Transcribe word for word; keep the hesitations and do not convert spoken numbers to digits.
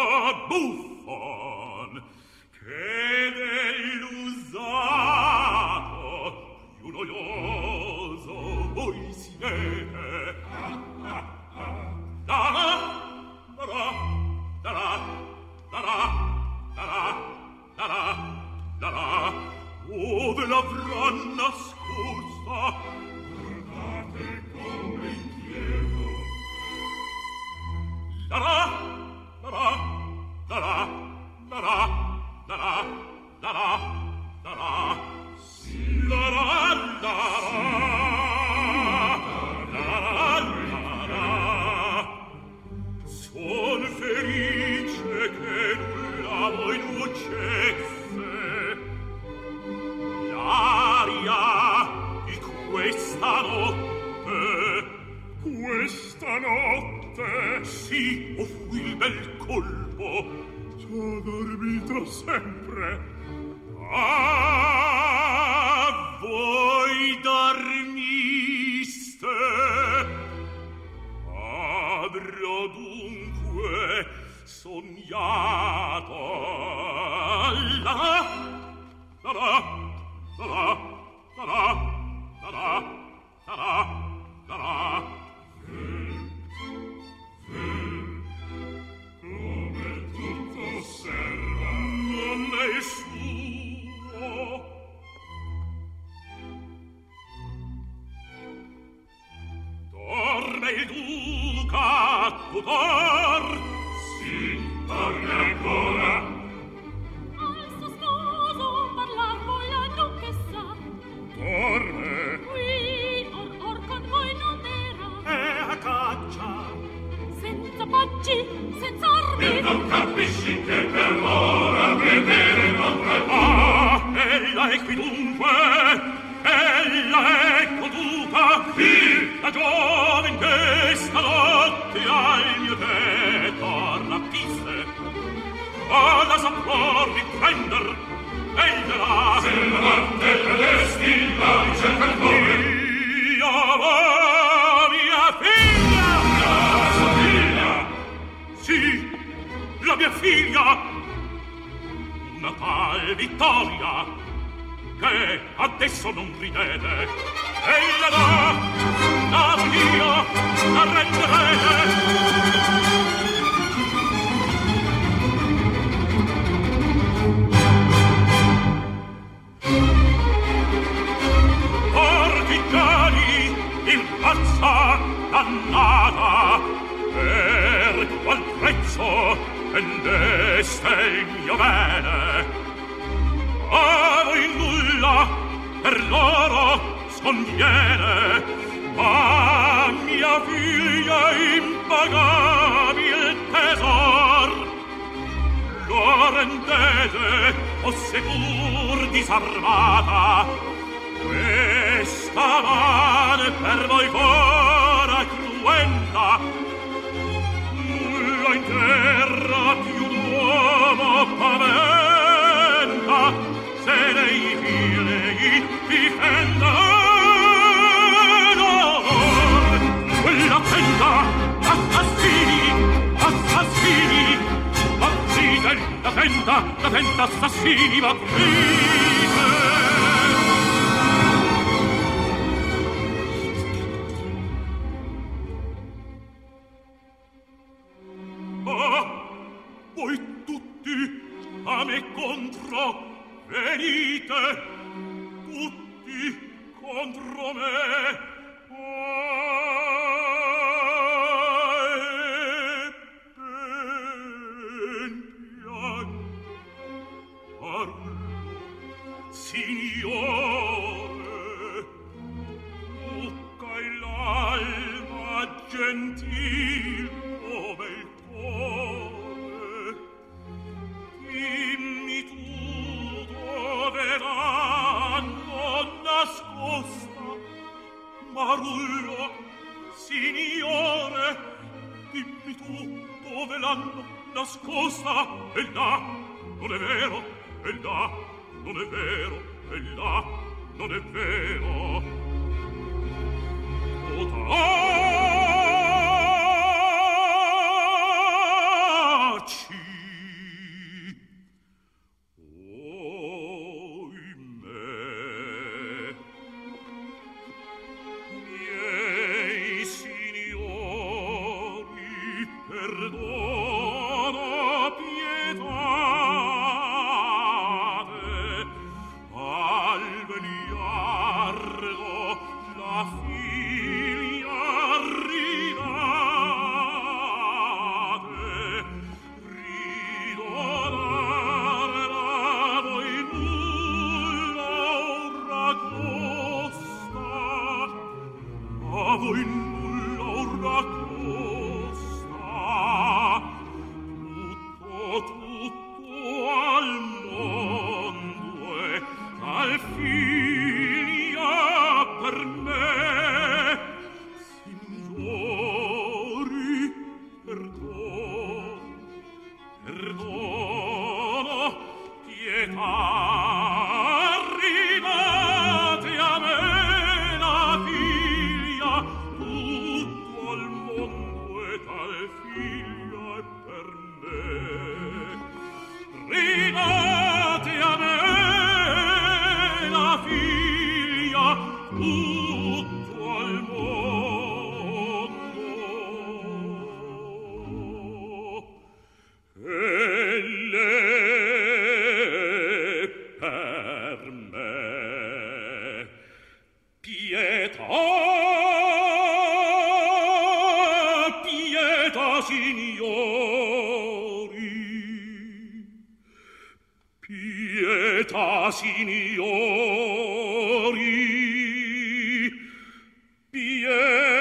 buffon, che dell'usato più noioso voi siete. Da-da, da-da, da-da, da-da, da-da, da-da, da-da, ove l'avrà nascosta? Guardate come inquieto. Da-da, da-da, da-da, da-da, da-da, da-da, da-da, sì, da-da, da-da, da-da, son felice che nulla voi nuocesse. L'aria di questa notte, questa notte, sì, o fu il bel colpo, già dormito sempre. Ah, voi dormiste, avrò dunque sognato. La la la la la la la la la la la. Come tutto osserva, non è suo. Dorme il duca tutor? Sì, dorme ancora. Al suo sposo parlar voi la duchessa. Dorme. Qui or or con voi non era. È a caccia. Senza pacci, senza armi. E non capisci che per ora vedere non tra il ah, ella è qui dunque. Ella è goduta. Qui la giovane che stanotte al mio tetto rapisse. Alla saprò riprender. Ella là. Se la notte predesti la ricerca altrove. Io mia figlia. La sua figlia. Sì, la mia figlia. Una tal vittoria che adesso non ridete. Ella là, la io, la renderete. Partigiani in pazza dannata, per qual prezzo vendeste il mio bene? A voi nulla per loro sconviene, ma mia figlia impagabil tesor lo rendete o seppur disarmata. Questa mane per voi fora cruenta, nulla in terra più d'uomo paventa, se lei figli difendono. Quella tenda, assassini, assassini, aprite la tenda, la tenda, assassini, aprite. Ah, voi tutti a me contro venite, tutti contro me. Ah, ben piano, parlo, signore, tocca l'alma gentil come il cuore. Dimmi tu dove l'hanno nascosta, Marullo, signore, dimmi tu dove l'hanno nascosta. E là, non è vero, e là, non è vero, e là, non è vero. O taci tutto al mondo e al figlio per me. Signori, perdono, perdono, pietà, ridate a me la figlia, tutto al mondo e tal figlia è per me. Ridate a me la figlia, tutto al mondo. Elle per me. Pietà, pietà, signori. Pietà, signori. Pietà.